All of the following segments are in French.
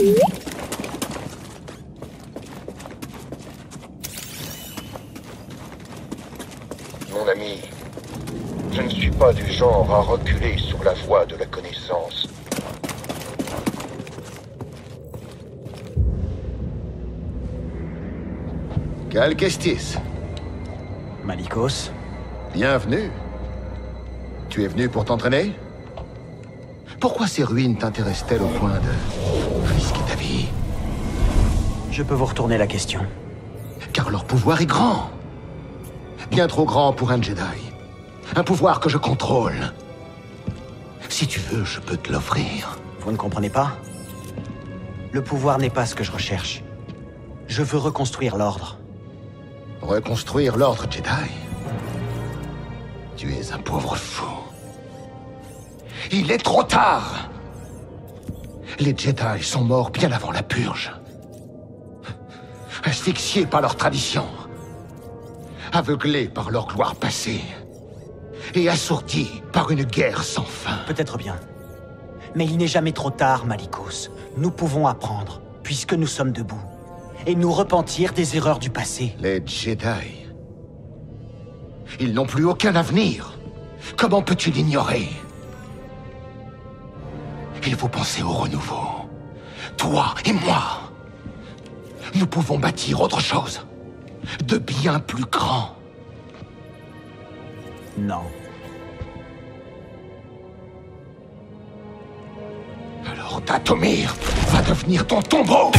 Mon ami, je ne suis pas du genre à reculer sur la voie de la connaissance. Cal Kestis. Malicos. Bienvenue. Tu es venu pour t'entraîner? Pourquoi ces ruines t'intéressent-elles au point de risquer ta vie? Je peux vous retourner la question. Car leur pouvoir est grand. Bien trop grand pour un Jedi. Un pouvoir que je contrôle. Si tu veux, je peux te l'offrir. Vous ne comprenez pas? Le pouvoir n'est pas ce que je recherche. Je veux reconstruire l'ordre. Reconstruire l'ordre Jedi? Tu es un pauvre fou. Il est trop tard! Les Jedi sont morts bien avant la purge. Asphyxiés par leur tradition. Aveuglés par leur gloire passée. Et assourdis par une guerre sans fin. Peut-être bien. Mais il n'est jamais trop tard, Malicos. Nous pouvons apprendre, puisque nous sommes debout. Et nous repentir des erreurs du passé. Les Jedi... Ils n'ont plus aucun avenir. Comment peux-tu l'ignorer? Il faut penser au renouveau. Toi et moi. Nous pouvons bâtir autre chose. De bien plus grand. Non. Alors Dathomir va devenir ton tombeau.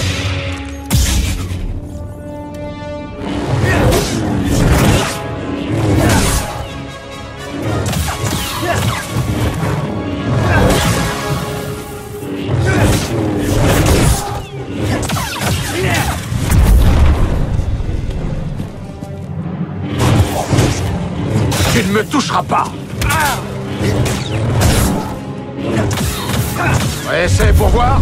Tu ne me toucheras pas. Essaie pour voir.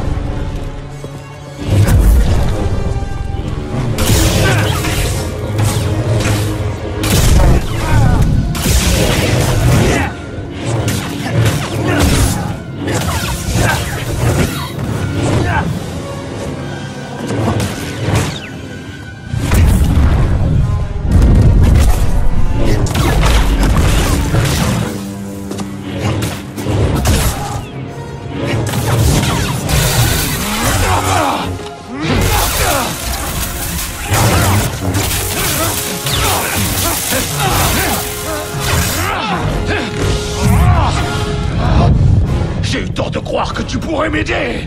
J'ai eu tort de croire que tu pourrais m'aider.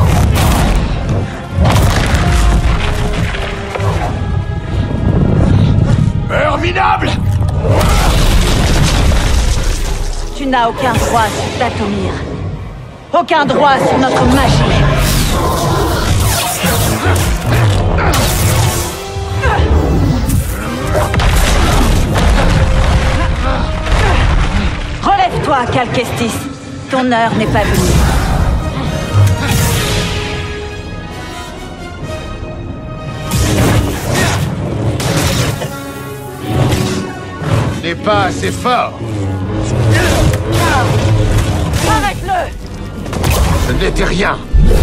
Meurs minable! Tu n'as aucun droit sur Dathomir. Aucun droit sur notre magie. Relève-toi, Cal Kestis. Ton heure n'est pas venue. N'est pas assez fort. Arrête-le! Ce n'était rien.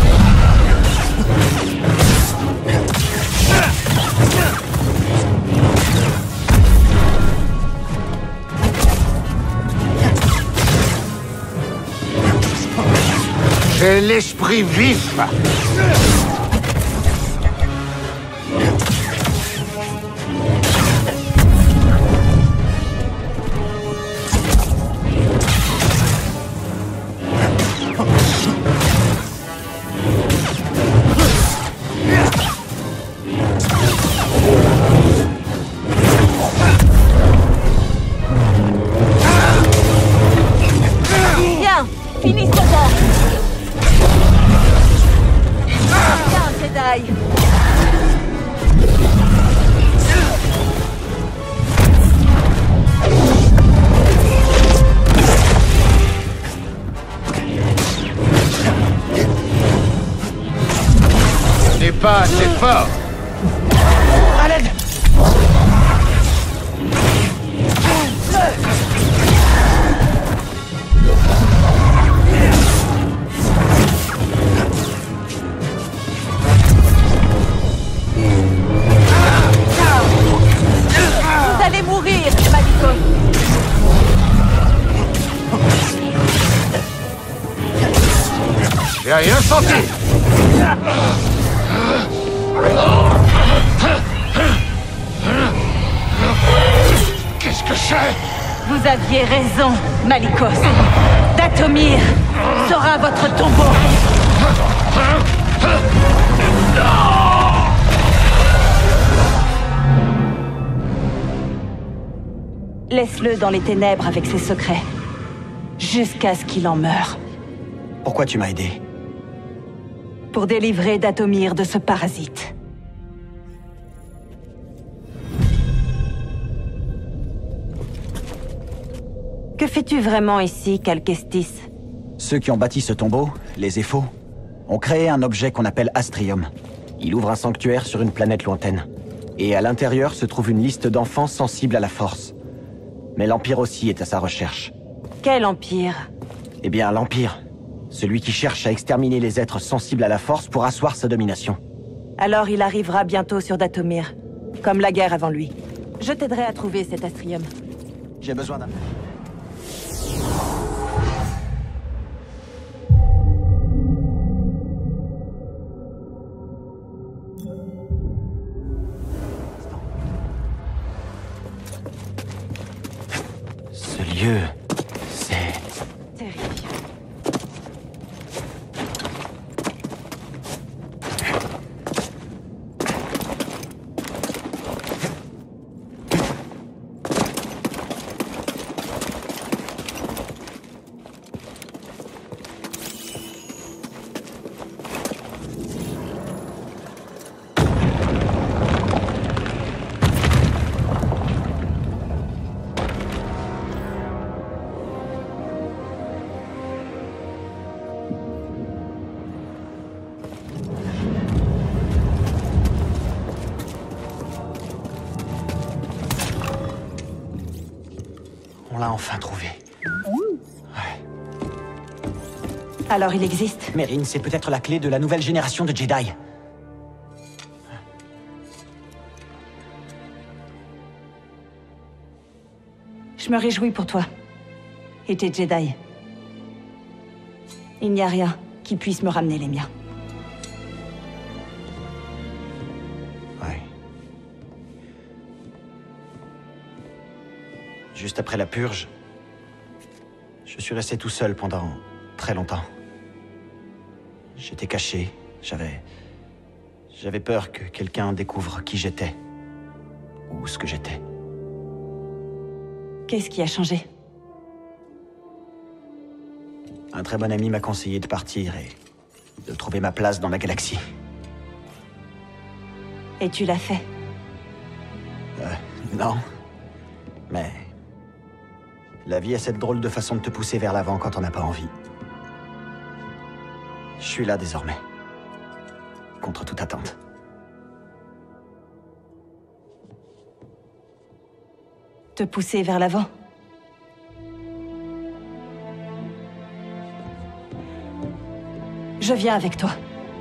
J'ai l'esprit vif. Viens, finis ce temps. Viens, Jedi. N'est pas assez fort. À l'aide! Jedi insenti! Qu'est-ce que c'est? Vous aviez raison, Malicos. Dathomir sera votre tombeau. Laisse-le dans les ténèbres avec ses secrets. Jusqu'à ce qu'il en meure. Pourquoi tu m'as aidé? Pour délivrer Dathomir de ce parasite. Que fais-tu vraiment ici, Cal Kestis? Ceux qui ont bâti ce tombeau, les Éphos, ont créé un objet qu'on appelle Astrium. Il ouvre un sanctuaire sur une planète lointaine. Et à l'intérieur se trouve une liste d'enfants sensibles à la force. Mais l'Empire aussi est à sa recherche. Quel empire? Eh bien, l'Empire. Celui qui cherche à exterminer les êtres sensibles à la force pour asseoir sa domination. Alors il arrivera bientôt sur Dathomir. Comme la guerre avant lui. Je t'aiderai à trouver cet Astrium. J'ai besoin d'un... Ce lieu, c'est... Terrifiant. On l'a enfin trouvé. Alors il existe? Merrin, c'est peut-être la clé de la nouvelle génération de Jedi. Je me réjouis pour toi. Et tes Jedi. Il n'y a rien qui puisse me ramener les miens. Ouais. Juste après la purge, je suis resté tout seul pendant très longtemps. J'étais caché, j'avais peur que quelqu'un découvre qui j'étais. Ou ce que j'étais. Qu'est-ce qui a changé? Un très bon ami m'a conseillé de partir et de trouver ma place dans la galaxie. Et tu l'as fait? Non. Mais... la vie a cette drôle de façon de te pousser vers l'avant quand on n'a pas envie. Je suis là désormais. Contre toute attente. Te pousser vers l'avant? Je viens avec toi.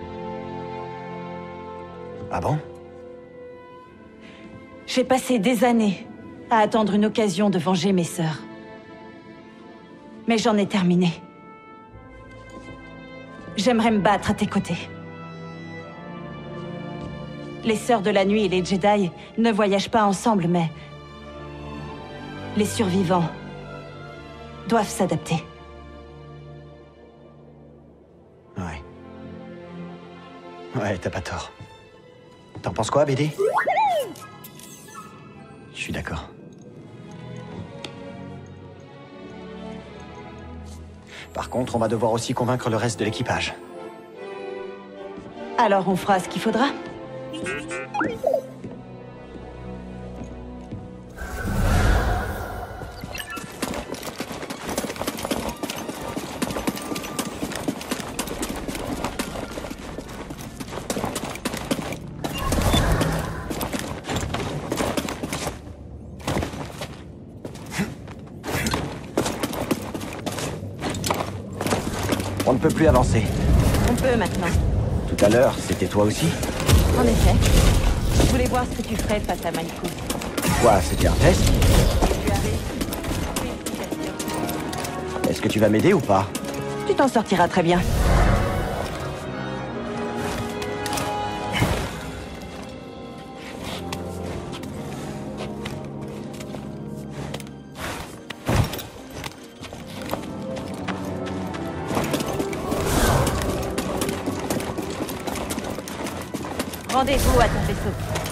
Ah bon? J'ai passé des années à attendre une occasion de venger mes sœurs. Mais j'en ai terminé. J'aimerais me battre à tes côtés. Les Sœurs de la Nuit et les Jedi ne voyagent pas ensemble, mais... les survivants doivent s'adapter. Ouais, t'as pas tort. T'en penses quoi, BD? Je suis d'accord. Par contre, on va devoir aussi convaincre le reste de l'équipage. Alors on fera ce qu'il faudra. On ne peut plus avancer. On peut maintenant. Tout à l'heure, c'était toi aussi? En effet. Je voulais voir ce que tu ferais face à Malicos. Quoi, c'était un test? Tu as réussi. Est-ce que tu vas m'aider ou pas? Tu t'en sortiras très bien. Rendez-vous à ton vaisseau.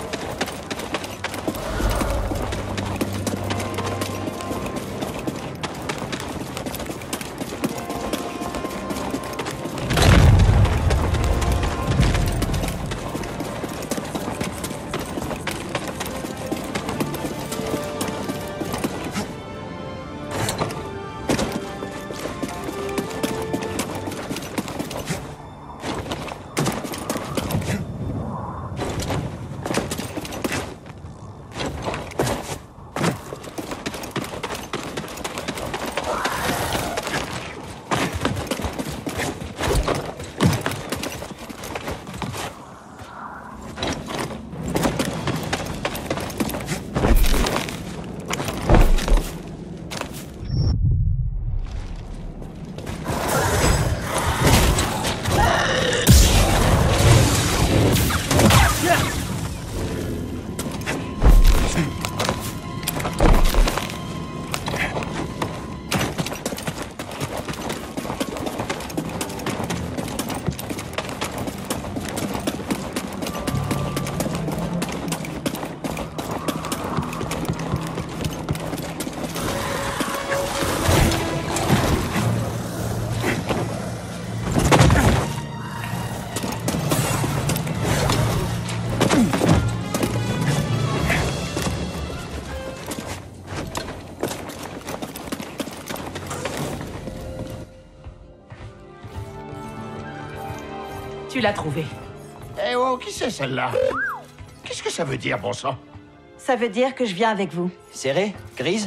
Tu l'as trouvé. Eh oh, qui c'est celle-là? Qu'est-ce que ça veut dire, bon sang? Ça veut dire que je viens avec vous. Serré? Grise?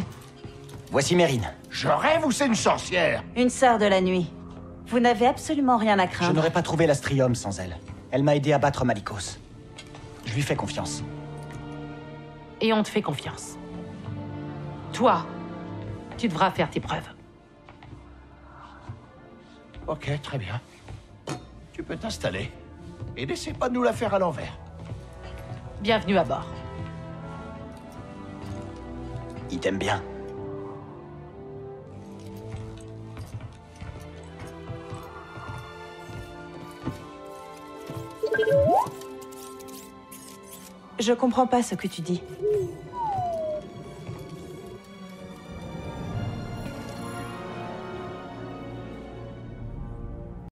Voici Mérine. Je rêve ou c'est une sorcière? Une sœur de la nuit. Vous n'avez absolument rien à Je craindre. n'aurais pas trouvé l'Astrium sans elle. Elle m'a aidé à battre Malicos. Je lui fais confiance. Et on te fait confiance. Toi, tu devras faire tes preuves. Ok, très bien. Tu peux t'installer. Et n'essaie pas de nous la faire à l'envers. Bienvenue à bord. Il t'aime bien. Je comprends pas ce que tu dis.